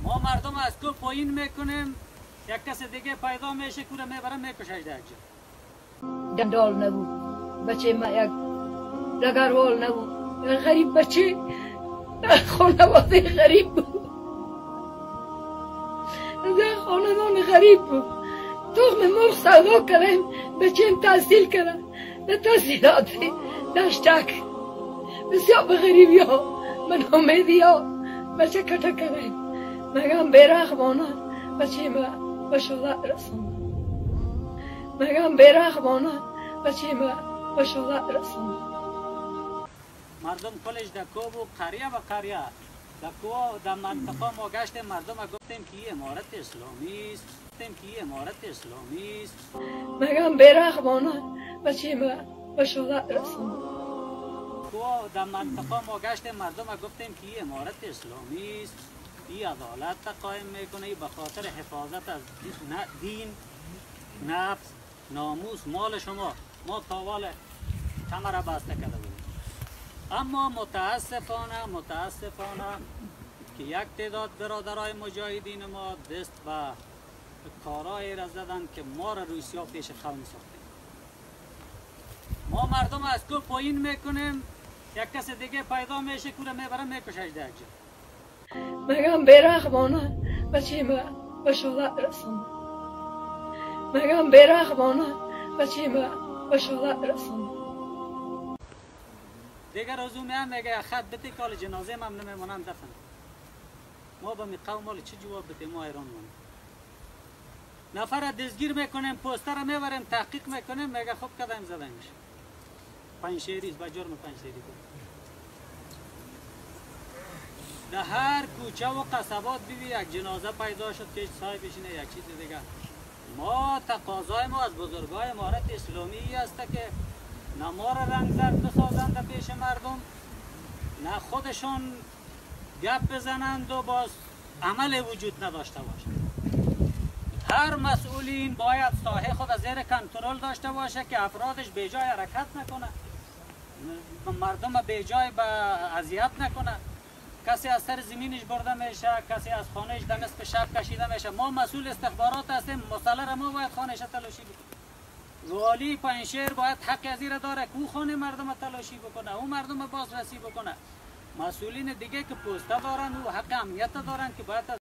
ما مردم از کو پایین میکنیم، یک کس دیگه پیدا میشه کوره میبره میکشش در جا. دندال نبود بچه ما یک لگروال نبود، غریب بچه خانواده غریب بود، خاندان غریب بود. تخم مرغ سودا کردیم، بچه تحصیل کردن در تحصیلات دشتک. بسیار به غریبی ها من امیدی ها بچه کتا کردیم. مگم بیرحمانه بچه ما به شهادت رساند. مگم بیرحمانه بچه ما به شهادت رساند. مردم کلش در کوب و قریه و قریه در کوب در منطقه ما گشتیم. مردم گفتیم که این امارت اسلامی است، گفتیم که این امارت اسلامی است. مگم بیرحمانه بچه ما به شهادت رساند. در منطقه ما گشتیم. مردم گفتیم که این امارت اسلامی است، این عدالت قائم میکنه به خاطر حفاظت از دین، نفس، ناموس، مال شما. ما تاوال کمر بسته کرده بودیم. اما متاسفانه که یک تعداد برادرای مجاهدین ما دست به کارایی را زدن که ما را روسیا پیش خون ساختیم. ما مردم از کو پایین میکنیم، یک کس دیگه پیدا میشه کوره میبره میکشش در جا. مگم بیرحمانه بچه ما به شهادت رساند. مگم بیرحمانه بچه ما به شهادت رساند. دیگر روزو میام میگه خط بده کال جنازه هم نمیمونن دفن. ما به می قوم مال چه جواب بده؟ ما ایران مونیم. نفر دزگیر میکنیم، پوستر رو میبریم، تحقیق میکنیم، میگه خوب کدام زده میشه. پنجشیری با جرم پنجشیری بود. در هر کوچه و قصبات بیبی یک جنازه پیدا شد که صاحب بشینه یک چیز دیگه. ما تقاضای ما از بزرگای امارت اسلامی است که نه ما را رنگ زرد بسازند در پیش مردم، نه خودشون گپ بزنند و باز عمل وجود نداشته باشند. هر مسئولین باید ساحه خود زیر کنترل داشته باشه که افرادش به جای حرکت نکنه، مردم به جای به اذیت نکنه. کسی از سر زمینش برده میشه، کسی از خانهش در نصف شب کشیده میشه. ما مسئول استخبارات هستیم، مسئله ما باید خانهش تلاشی بکنه. والی پنجشیر باید حق از این داره که او خانه مردم تلاشی بکنه، او مردم بازرسی بکنه. مسئولین دیگه که پوسته دارن و حق امنیت دارن که باید